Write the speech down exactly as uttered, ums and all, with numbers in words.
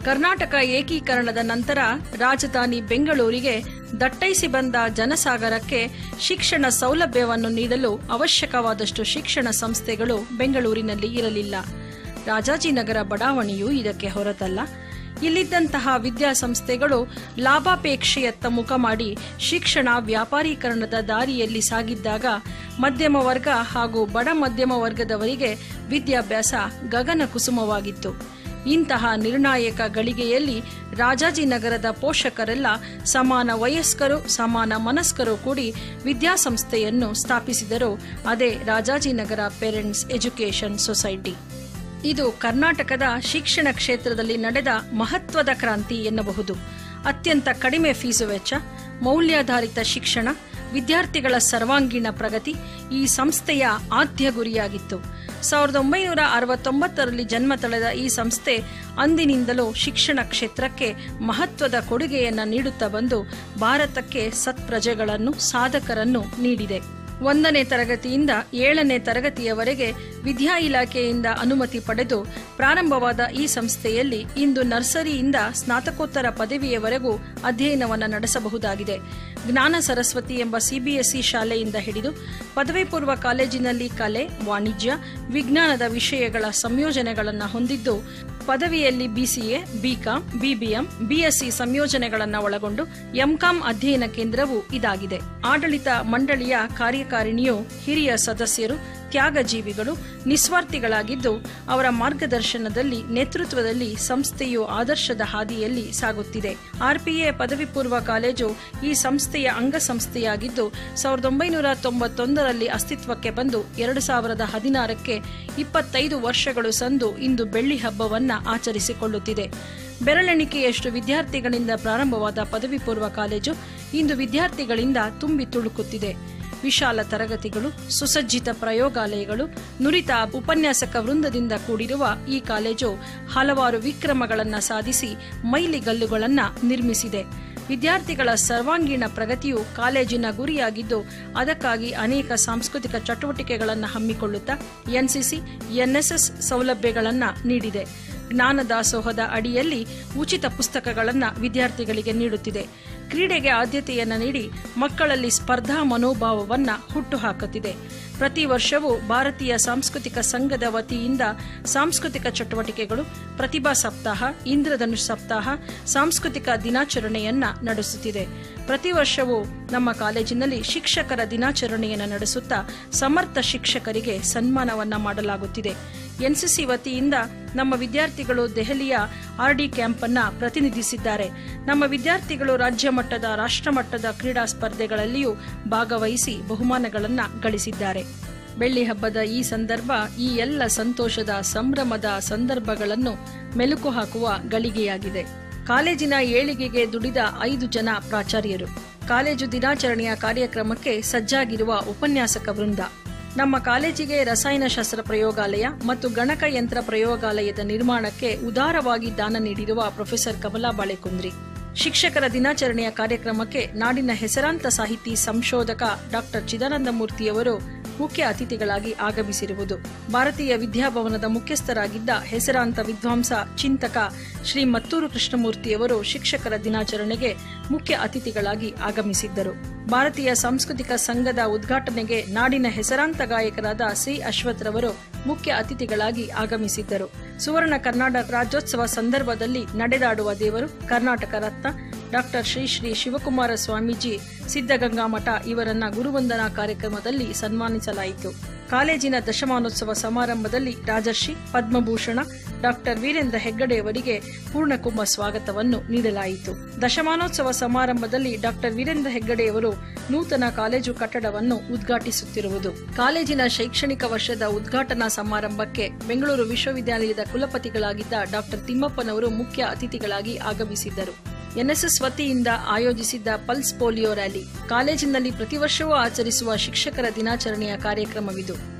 ಕರ್ನಾಟಕ ಏಕೀಕರಣದ ನಂತರ ರಾಜಧಾನಿ ಬೆಂಗಳೂರಿಗೆ ದಟ್ಟೈಸಿ ಬಂದ ಜನಸಾಗರಕ್ಕೆ ಶಿಕ್ಷಣ ಸೌಲಭ್ಯವನ್ನು ನೀಡಲು ಅವಶ್ಯಕವಾದಷ್ಟು ಶಿಕ್ಷಣ ಸಂಸ್ಥೆಗಳು ಬೆಂಗಳೂರಿನಲ್ಲಿ ಇರಲಿಲ್ಲ. ರಾಜಾಜಿನಗರ ಬಡಾವಣೆಯೂ ಇದಕ್ಕೆ ಹೊರತಲ್ಲ. ಇಲ್ಲಿದ್ದಂತಹ ವಿದ್ಯಾಸಂಸ್ಥೆಗಳು ಲಾಭಾಪೇಕ್ಷೆಯತ್ತ ಮುಖ ಮಾಡಿ ಶಿಕ್ಷಣ ವ್ಯಾಪಾರೀಕರಣದ ದಾರಿಯಲ್ಲಿ ಸಾಗಿದ್ದಾಗ ಮಧ್ಯಮ ವರ್ಗ ಹಾಗೂ ಬಡ ಮಧ್ಯಮ ವರ್ಗದವರಿಗೆ ವಿದ್ಯಾಭ್ಯಾಸ ಗಗನ ಕುಸುಮವಾಗಿತ್ತು. ಇಂತಹ ನಿರ್ಣಾಯಕ ಗಳಿಗೆಯಲ್ಲಿ ರಾಜಾಜಿನಗರದ ಪೋಷಕರೆಲ್ಲ ಸಮಾನ ವಯಸ್ಕರು, ಸಮಾನ ಮನಸ್ಕರು ಕೂಡಿ ವಿದ್ಯಾಸಂಸ್ಥೆಯನ್ನು ಸ್ಥಾಪಿಸಿದರು. ಅದೇ ರಾಜಾಜಿನಗರ ಪೇರೆಂಟ್ಸ್ ಎಜುಕೇಷನ್ ಸೊಸೈಟಿ. ಇದು ಕರ್ನಾಟಕದ ಶಿಕ್ಷಣ ಕ್ಷೇತ್ರದಲ್ಲಿ ನಡೆದ ಮಹತ್ವದ ಕ್ರಾಂತಿ ಎನ್ನಬಹುದು. ಅತ್ಯಂತ ಕಡಿಮೆ ಫೀಸು ವೆಚ್ಚ, ಮೌಲ್ಯಾಧಾರಿತ ಶಿಕ್ಷಣ, ವಿದ್ಯಾರ್ಥಿಗಳ ಸರ್ವಾಂಗೀಣ ಪ್ರಗತಿ ಈ ಸಂಸ್ಥೆಯ ಆದ್ಯ ಗುರಿಯಾಗಿತ್ತು. ಸಾವಿರದ ಒಂಬೈನೂರ ಅರವತ್ತೊಂಬತ್ತರಲ್ಲಿ ಜನ್ಮ ತಳೆದ ಈ ಸಂಸ್ಥೆ ಅಂದಿನಿಂದಲೂ ಶಿಕ್ಷಣ ಕ್ಷೇತ್ರಕ್ಕೆ ಮಹತ್ವದ ಕೊಡುಗೆಯನ್ನು ನೀಡುತ್ತಾ ಬಂದು ಭಾರತಕ್ಕೆ ಸತ್ಪ್ರಜೆಗಳನ್ನು, ಸಾಧಕರನ್ನು ನೀಡಿದೆ. ಒಂದನೇ ತರಗತಿಯಿಂದ ಏಳನೇ ತರಗತಿಯವರೆಗೆ ವಿದ್ಯಾ ಇಲಾಖೆಯಿಂದ ಅನುಮತಿ ಪಡೆದು ಪ್ರಾರಂಭವಾದ ಈ ಸಂಸ್ಥೆಯಲ್ಲಿ ಇಂದು ನರ್ಸರಿಯಿಂದ ಸ್ನಾತಕೋತ್ತರ ಪದವಿಯವರೆಗೂ ಅಧ್ಯಯನವನ್ನು ನಡೆಸಬಹುದಾಗಿದೆ. ಜ್ಞಾನ ಸರಸ್ವತಿ ಎಂಬ ಸಿಬಿಎಸ್ಇ ಶಾಲೆಯಿಂದ ಹಿಡಿದು ಪದವಿ ಪೂರ್ವ ಕಾಲೇಜಿನಲ್ಲಿ ಕಲೆ, ವಾಣಿಜ್ಯ, ವಿಜ್ಞಾನದ ವಿಷಯಗಳ ಸಂಯೋಜನೆಗಳನ್ನು ಹೊಂದಿದ್ದು ಪದವಿಯಲ್ಲಿ ಬಿಸಿಎ, ಬಿಕಾಂ, ಬಿಬಿಎಂ, ಬಿಎಸ್ಸಿ ಸಂಯೋಜನೆಗಳನ್ನು ಒಳಗೊಂಡು ಎಂಕಾಂ ಅಧ್ಯಯನ ಕೇಂದ್ರವೂ ಇದಾಗಿದೆ. ಆಡಳಿತ ಮಂಡಳಿಯ ಕಾರ್ಯಕಾರಿಣಿಯು ಹಿರಿಯ ಸದಸ್ಯರು, ತ್ಯಾಗಜೀವಿಗಳು, ನಿಸ್ವಾರ್ಥಿಗಳಾಗಿದ್ದು ಅವರ ಮಾರ್ಗದರ್ಶನದಲ್ಲಿ, ನೇತೃತ್ವದಲ್ಲಿ ಸಂಸ್ಥೆಯು ಆದರ್ಶದ ಹಾದಿಯಲ್ಲಿ ಸಾಗುತ್ತಿದೆ. ಆರ್ಪಿಎ ಪದವಿ ಪೂರ್ವ ಕಾಲೇಜು ಈ ಸಂಸ್ಥೆಯ ಅಂಗಸಂಸ್ಥೆಯಾಗಿದ್ದು ಸಾವಿರದ ಒಂಬೈನೂರ ತೊಂಬತ್ತೊಂದರಲ್ಲಿ ಅಸ್ತಿತ್ವಕ್ಕೆ ಬಂದು ಎರಡು ಸಾವಿರದ ಹದಿನಾರಕ್ಕೆ ಇಪ್ಪತ್ತೈದು ವರ್ಷಗಳು ಸಂದು ಇಂದು ಬೆಳ್ಳಿ ಹಬ್ಬವನ್ನ ಆಚರಿಸಿಕೊಳ್ಳುತ್ತಿದೆ. ಬೆರಳೆಣಿಕೆಯಷ್ಟು ವಿದ್ಯಾರ್ಥಿಗಳಿಂದ ಪ್ರಾರಂಭವಾದ ಪದವಿ ಪೂರ್ವ ಕಾಲೇಜು ಇಂದು ವಿದ್ಯಾರ್ಥಿಗಳಿಂದ ತುಂಬಿ ತುಳುಕುತ್ತಿದೆ. ವಿಶಾಲ ತರಗತಿಗಳು, ಸುಸಜ್ಜಿತ ಪ್ರಯೋಗಾಲಯಗಳು, ನುರಿತ ಉಪನ್ಯಾಸಕ ವೃಂದದಿಂದ ಕೂಡಿರುವ ಈ ಕಾಲೇಜು ಹಲವಾರು ವಿಕ್ರಮಗಳನ್ನು ಸಾಧಿಸಿ ಮೈಲಿಗಲ್ಲುಗಳನ್ನು ನಿರ್ಮಿಸಿದೆ. ವಿದ್ಯಾರ್ಥಿಗಳ ಸರ್ವಾಂಗೀಣ ಪ್ರಗತಿಯು ಕಾಲೇಜಿನ ಗುರಿಯಾಗಿದ್ದು ಅದಕ್ಕಾಗಿ ಅನೇಕ ಸಾಂಸ್ಕೃತಿಕ ಚಟುವಟಿಕೆಗಳನ್ನು ಹಮ್ಮಿಕೊಳ್ಳುತ್ತಾ ಎನ್ಸಿಸಿ, ಎನ್ಎಸ್ಎಸ್ ಸೌಲಭ್ಯಗಳನ್ನು ನೀಡಿದೆ. ಜ್ಞಾನದಾಸೋಹದ ಅಡಿಯಲ್ಲಿ ಉಚಿತ ಪುಸ್ತಕಗಳನ್ನು ವಿದ್ಯಾರ್ಥಿಗಳಿಗೆ ನೀಡುತ್ತಿದೆ. ಕ್ರೀಡೆಗೆ ಆದ್ಯತೆಯನ್ನು ನೀಡಿ ಮಕ್ಕಳಲ್ಲಿ ಸ್ಪರ್ಧಾ ಮನೋಭಾವವನ್ನು ಹುಟ್ಟುಹಾಕುತ್ತಿದೆ. ಪ್ರತಿ ವರ್ಷವೂ ಭಾರತೀಯ ಸಾಂಸ್ಕೃತಿಕ ಸಂಘದ ವತಿಯಿಂದ ಸಾಂಸ್ಕೃತಿಕ ಚಟುವಟಿಕೆಗಳು, ಪ್ರತಿಭಾ ಸಪ್ತಾಹ, ಇಂದ್ರಧನುಷ್ ಸಪ್ತಾಹ, ಸಾಂಸ್ಕೃತಿಕ ದಿನಾಚರಣೆಯನ್ನ ನಡೆಸುತ್ತಿದೆ. ಪ್ರತಿ ವರ್ಷವೂ ನಮ್ಮ ಕಾಲೇಜಿನಲ್ಲಿ ಶಿಕ್ಷಕರ ದಿನಾಚರಣೆಯನ್ನು ನಡೆಸುತ್ತಾ ಸಮರ್ಥ ಶಿಕ್ಷಕರಿಗೆ ಸನ್ಮಾನವನ್ನ ಮಾಡಲಾಗುತ್ತಿದೆ. ಎನ್ಸಿಸಿ ವತಿಯಿಂದ ನಮ್ಮ ವಿದ್ಯಾರ್ಥಿಗಳು ದೆಹಲಿಯ ಆರ್ಡಿ ಕ್ಯಾಂಪ್ ಅನ್ನ ಪ್ರತಿನಿಧಿಸಿದ್ದಾರೆ. ನಮ್ಮ ವಿದ್ಯಾರ್ಥಿಗಳು ರಾಜ್ಯ ಮಟ್ಟದ, ರಾಷ್ಟ್ರ ಮಟ್ಟದ ಕ್ರೀಡಾ ಸ್ಪರ್ಧೆಗಳಲ್ಲಿಯೂ ಭಾಗವಹಿಸಿ ಬಹುಮಾನಗಳನ್ನ ಗಳಿಸಿದ್ದಾರೆ. ಬೆಳ್ಳಿ ಹಬ್ಬದ ಈ ಸಂದರ್ಭ ಈ ಎಲ್ಲ ಸಂತೋಷದ, ಸಂಭ್ರಮದ ಸಂದರ್ಭಗಳನ್ನು ಮೆಲುಕು ಹಾಕುವ ಗಳಿಗೆಯಾಗಿದೆ. ಕಾಲೇಜಿನ ಏಳಿಗೆಗೆ ದುಡಿದ ಐದು ಜನ ಪ್ರಾಚಾರ್ಯರು, ಕಾಲೇಜು ದಿನಾಚರಣೆಯ ಕಾರ್ಯಕ್ರಮಕ್ಕೆ ಸಜ್ಜಾಗಿರುವ ಉಪನ್ಯಾಸಕ ವೃಂದ, ನಮ್ಮ ಕಾಲೇಜಿಗೆ ರಸಾಯನಶಾಸ್ತ್ರ ಪ್ರಯೋಗಾಲಯ ಮತ್ತು ಗಣಕಯಂತ್ರ ಪ್ರಯೋಗಾಲಯದ ನಿರ್ಮಾಣಕ್ಕೆ ಉದಾರವಾಗಿ ದಾನ ನೀಡಿರುವ ಪ್ರೊಫೆಸರ್ ಕಮಲಾ ಬಾಳೆಕುಂದ್ರಿ, ಶಿಕ್ಷಕರ ದಿನಾಚರಣೆಯ ಕಾರ್ಯಕ್ರಮಕ್ಕೆ ನಾಡಿನ ಹೆಸರಾಂತ ಸಾಹಿತಿ ಸಂಶೋಧಕ ಡಾಕ್ಟರ್ ಚಿದಾನಂದ ಮೂರ್ತಿಯವರು ಮುಖ್ಯ ಅತಿಥಿಗಳಾಗಿ ಆಗಮಿಸಿರುವುದು, ಭಾರತೀಯ ವಿದ್ಯಾಭವನದ ಮುಖ್ಯಸ್ಥರಾಗಿದ್ದ ಹೆಸರಾಂತ ವಿದ್ವಾಂಸ, ಚಿಂತಕ ಶ್ರೀ ಮತ್ತೂರು ಕೃಷ್ಣಮೂರ್ತಿಯವರು ಶಿಕ್ಷಕರ ದಿನಾಚರಣೆಗೆ ಮುಖ್ಯ ಅತಿಥಿಗಳಾಗಿ ಆಗಮಿಸಿದ್ದರು. ಭಾರತೀಯ ಸಾಂಸ್ಕೃತಿಕ ಸಂಘದ ಉದ್ಘಾಟನೆಗೆ ನಾಡಿನ ಹೆಸರಾಂತ ಗಾಯಕರಾದ ಸಿ ಅಶ್ವಥ್ರವರು ಮುಖ್ಯ ಅತಿಥಿಗಳಾಗಿ ಆಗಮಿಸಿದ್ದರು. ಸುವರ್ಣ ಕರ್ನಾಟಕ ರಾಜ್ಯೋತ್ಸವ ಸಂದರ್ಭದಲ್ಲಿ ನಡೆದಾಡುವ ದೇವರು, ಕರ್ನಾಟಕ ರತ್ನ ಡಾಕ್ಟರ್ ಶ್ರೀ ಶ್ರೀ ಶಿವಕುಮಾರ ಸ್ವಾಮೀಜಿ ಸಿದ್ದಗಂಗಾ ಮಠ ಇವರನ್ನ ಗುರುವಂದನಾ ಕಾರ್ಯಕ್ರಮದಲ್ಲಿ ಸನ್ಮಾನಿಸಲಾಯಿತು. ಕಾಲೇಜಿನ ದಶಮಾನೋತ್ಸವ ಸಮಾರಂಭದಲ್ಲಿ ರಾಜರ್ಷಿ ಪದ್ಮಭೂಷಣ ಡಾಕ್ಟರ್ ವೀರೇಂದ್ರ ಹೆಗ್ಗಡೆಯವರಿಗೆ ಪೂರ್ಣಕುಂಭ ಸ್ವಾಗತವನ್ನು ನೀಡಲಾಯಿತು. ದಶಮಾನೋತ್ಸವ ಸಮಾರಂಭದಲ್ಲಿ ಡಾಕ್ಟರ್ ವೀರೇಂದ್ರ ಹೆಗ್ಗಡೆಯವರು ನೂತನ ಕಾಲೇಜು ಕಟ್ಟಡವನ್ನು ಉದ್ಘಾಟಿಸುತ್ತಿರುವುದು. ಕಾಲೇಜಿನ ಶೈಕ್ಷಣಿಕ ವರ್ಷದ ಉದ್ಘಾಟನಾ ಸಮಾರಂಭಕ್ಕೆ ಬೆಂಗಳೂರು ವಿಶ್ವವಿದ್ಯಾಲಯದ ಕುಲಪತಿಗಳಾಗಿದ್ದ ಡಾಕ್ಟರ್ ತಿಮ್ಮಪ್ಪನವರು ಮುಖ್ಯ ಅತಿಥಿಗಳಾಗಿ ಆಗಮಿಸಿದ್ದರು. ಎನ್ಎಸ್ಎಸ್ ವತಿಯಿಂದ ಆಯೋಜಿಸಿದ್ದ ಪಲ್ಸ್ ಪೋಲಿಯೋ ರ್ಯಾಲಿ, ಕಾಲೇಜಿನಲ್ಲಿ ಪ್ರತಿ ವರ್ಷವೂ ಆಚರಿಸುವ ಶಿಕ್ಷಕರ ದಿನಾಚರಣೆಯ ಕಾರ್ಯಕ್ರಮವಿದು.